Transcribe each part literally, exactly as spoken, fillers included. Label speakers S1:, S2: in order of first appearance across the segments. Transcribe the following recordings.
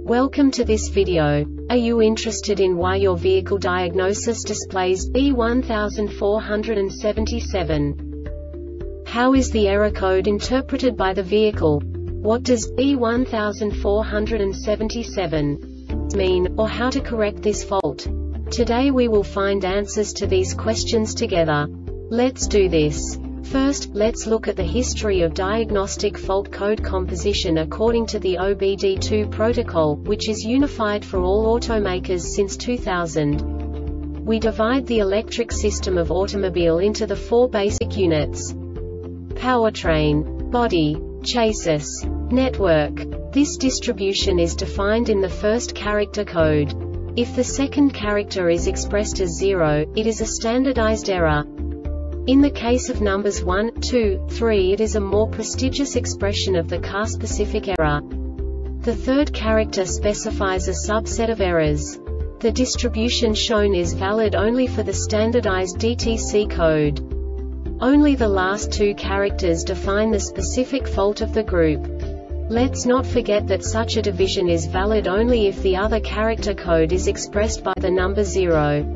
S1: Welcome to this video. Are you interested in why your vehicle diagnosis displays B one four seven seven? How is the error code interpreted by the vehicle? What does B one four seven seven mean, or how to correct this fault? Today we will find answers to these questions together. Let's do this. First, let's look at the history of diagnostic fault code composition according to the O B D two protocol, which is unified for all automakers since two thousand. We divide the electric system of automobile into the four basic units: powertrain, body, chassis, network. This distribution is defined in the first character code. If the second character is expressed as zero, it is a standardized error. In the case of numbers one, two, three, it is a more prestigious expression of the car-specific error. The third character specifies a subset of errors. The distribution shown is valid only for the standardized D T C code. Only the last two characters define the specific fault of the group. Let's not forget that such a division is valid only if the other character code is expressed by the number zero.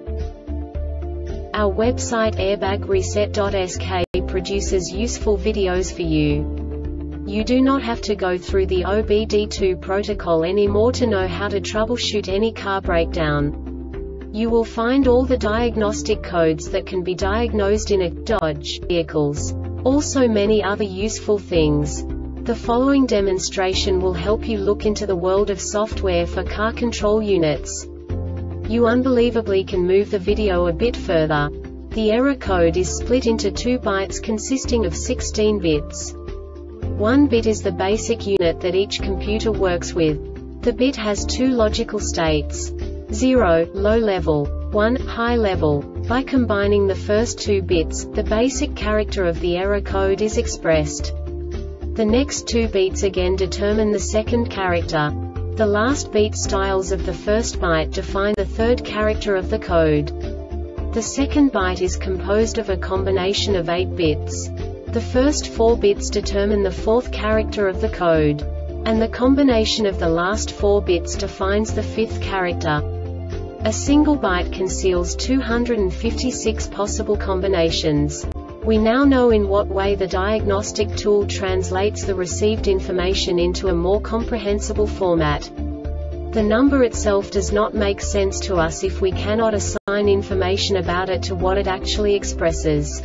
S1: Our website airbag reset dot S K produces useful videos for you. You do not have to go through the O B D two protocol anymore to know how to troubleshoot any car breakdown. You will find all the diagnostic codes that can be diagnosed in a Dodge vehicles. Also many other useful things. The following demonstration will help you look into the world of software for car control units. You unbelievably can move the video a bit further. The error code is split into two bytes consisting of sixteen bits. One bit is the basic unit that each computer works with. The bit has two logical states: zero, low level, one, high level. By combining the first two bits, the basic character of the error code is expressed. The next two beats again determine the second character. The last beat styles of the first byte define the third character of the code. The second byte is composed of a combination of eight bits. The first four bits determine the fourth character of the code. And the combination of the last four bits defines the fifth character. A single byte conceals two hundred fifty-six possible combinations. We now know in what way the diagnostic tool translates the received information into a more comprehensible format. The number itself does not make sense to us if we cannot assign information about it to what it actually expresses.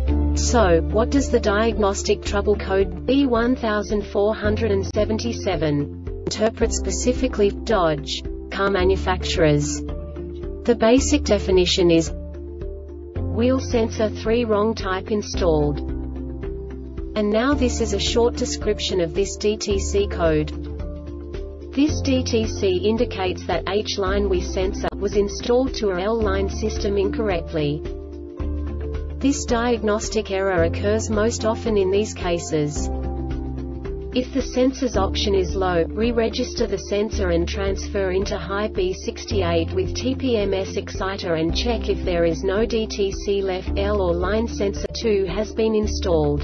S1: So, what does the diagnostic trouble code B one four seven seven interpret specifically for Dodge car manufacturers? The basic definition is wheel sensor three wrong type installed. And now this is a short description of this D T C code. This D T C indicates that H-line wheel sensor was installed to a L-line system incorrectly. This diagnostic error occurs most often in these cases. If the sensor's option is low, re-register the sensor and transfer into high B sixty-eight with T P M S exciter and check if there is no D T C left. L or line sensor two has been installed.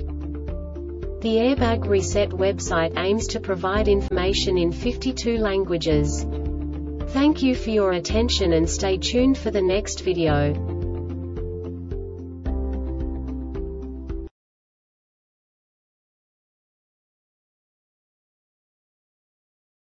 S1: The Airbag Reset website aims to provide information in fifty-two languages. Thank you for your attention and stay tuned for the next video.